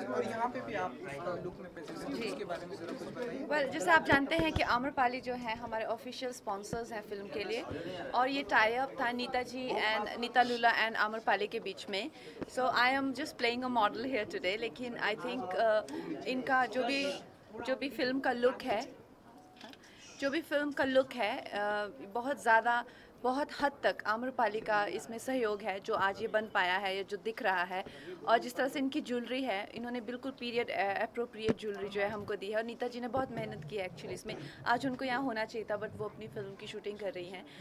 और यहाँ पे भी आप लुक में प्रेजेंट हैं, इसके बारे में जरा कुछ बताइए। वेल, जैसे आप जानते हैं कि आम्रपाली जो है हमारे ऑफिशियल स्पॉन्सर्स हैं फिल्म के लिए, और ये टाई अप था नीता जी एंड नीता लूला एंड आम्रपाली के बीच में। So I am just playing a model here today, लेकिन आई थिंक इनका जो भी फिल्म का लुक है, बहुत हद तक आम्रपाली का इसमें सहयोग है, जो आज ये बन पाया है या जो दिख रहा है। और जिस तरह से इनकी ज्वेलरी है, इन्होंने बिल्कुल पीरियड अप्रोप्रिएट ज्वेलरी जो है हमको दी है। और नीता जी ने बहुत मेहनत की है एक्चुअली इसमें। आज उनको यहाँ होना चाहिए था, बट वो अपनी फिल्म की शूटिंग कर रही हैं।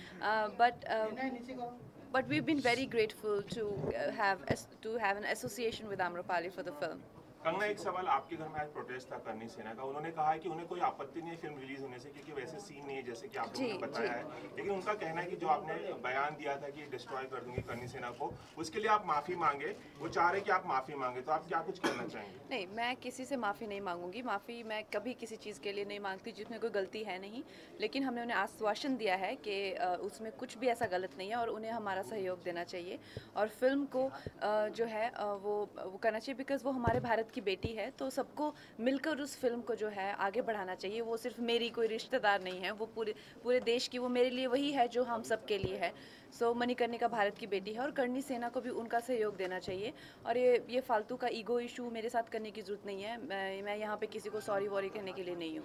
But we've been very grateful to have an association with Amrapali for the film. Kangana, एक सवाल, आपके घर में आज प्रोटेस्ट था करनी सेना का। उन्होंने कहा है कि उन्हें कोई आपत्ति नहीं है फिल्म रिलीज होने से, क्योंकि वैसे सीन नहीं है जैसे कि आप लोगों ने बताया है। लेकिन उनका कहना है कि जो आपने बयान दिया था कि डिस्ट्रॉय कर दूंगी करनी सेना को, उसके लिए आप माफी मांगे। वो चाह रहे कि आप माफी मांगे, तो आप क्या कुछ कहना चाहेंगे? नहीं, मैं किसी से माफ़ी नहीं मांगूंगी। माफ़ी मैं कभी किसी चीज़ के लिए नहीं मांगती जिसमें कोई गलती है नहीं। लेकिन हमने उन्हें आश्वासन दिया है कि उसमें कुछ भी ऐसा गलत नहीं है और उन्हें हमारा सहयोग देना चाहिए। और फिल्म को जो है वो करना चाहिए, बिकॉज वो हमारे भारत की बेटी है। तो सबको मिलकर उस फिल्म को जो है आगे बढ़ाना चाहिए। वो सिर्फ मेरी कोई रिश्तेदार नहीं है, वो पूरे देश की, वो मेरे लिए वही है जो हम सब के लिए है। सो मणिकर्णिका भारत की बेटी है और करनी सेना को भी उनका सहयोग देना चाहिए। और ये फालतू का ईगो इशू मेरे साथ करने की जरूरत नहीं है। मैं यहाँ पे किसी को सॉरी वॉरी कहने के लिए नहीं हूँ।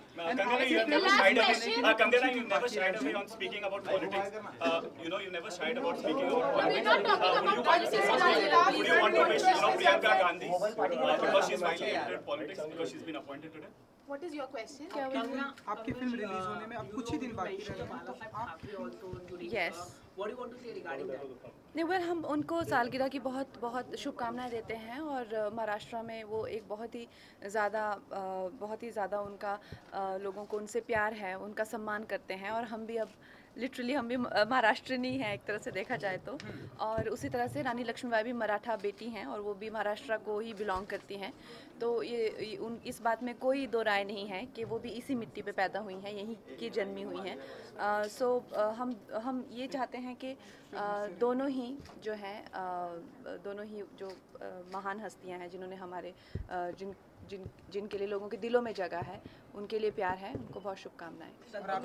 What is your question? आपकी फिल्म रिलीज होने में अब कुछ ही दिन बाकी रह गए हैं, तो आप yes, What do you want to say regarding that? नहीं, वेल, हम उनको सालगिरह की बहुत बहुत शुभकामनाएं देते हैं। और महाराष्ट्र में वो एक बहुत ही ज़्यादा उनका लोगों को उनसे प्यार है, उनका सम्मान करते हैं। और हम भी अब लिटरली हम भी महाराष्ट्रनी हैं एक तरह से देखा जाए तो। और उसी तरह से रानी लक्ष्मीबाई भी मराठा बेटी हैं और वो भी महाराष्ट्र को ही बिलोंग करती हैं। तो इस बात में कोई दो राय नहीं है कि वो भी इसी मिट्टी पे पैदा हुई हैं, यहीं की जन्मी हुई हैं। सो हम ये चाहते हैं कि दोनों ही जो महान हस्तियां हैं, जिन्होंने हमारे जिनके लिए लोगों के दिलों में जगह है, उनके लिए प्यार है, उनको बहुत शुभकामनाएं।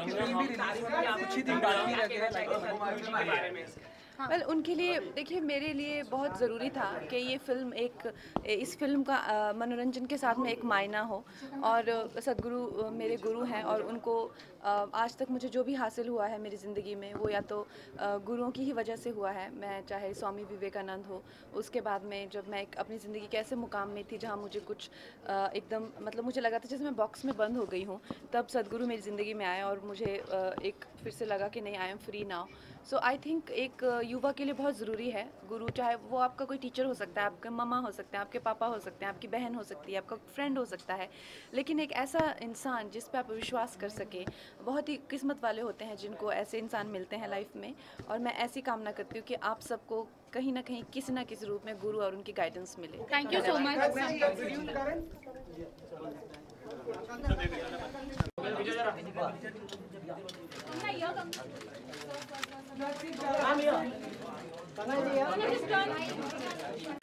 वेल, उनके लिए देखिए, मेरे लिए बहुत ज़रूरी था कि ये फिल्म इस फिल्म का मनोरंजन के साथ में एक मायना हो। और सदगुरु मेरे गुरु हैं और उनको आज तक मुझे जो भी हासिल हुआ है मेरी ज़िंदगी में, वो या तो गुरुओं की ही वजह से हुआ है। मैं चाहे स्वामी विवेकानंद हो, उसके बाद में जब मैं अपनी ज़िंदगी के ऐसे मुकाम में थी जहाँ मुझे कुछ एकदम मतलब मुझे लगा था जैसे मैं बॉक्स में बंद हो गई हूँ, तब सदगुरु मेरी ज़िंदगी में आए और मुझे एक फिर से लगा कि नहीं, I am free now. So I think एक युवा के लिए बहुत ज़रूरी है गुरु। चाहे वो आपका कोई टीचर हो सकता है, आपके मम्मा हो सकते हैं, आपके पापा हो सकते हैं, आपकी बहन हो सकती है, आपका फ्रेंड हो सकता है, लेकिन एक ऐसा इंसान जिस पे आप विश्वास कर सके। बहुत ही किस्मत वाले होते हैं जिनको ऐसे इंसान मिलते हैं लाइफ में। और मैं ऐसी कामना करती हूँ कि आप सबको कहीं ना कहीं किसी ना किसी रूप में गुरु और उनकी गाइडेंस मिले। Thank you so much. Kanga ji,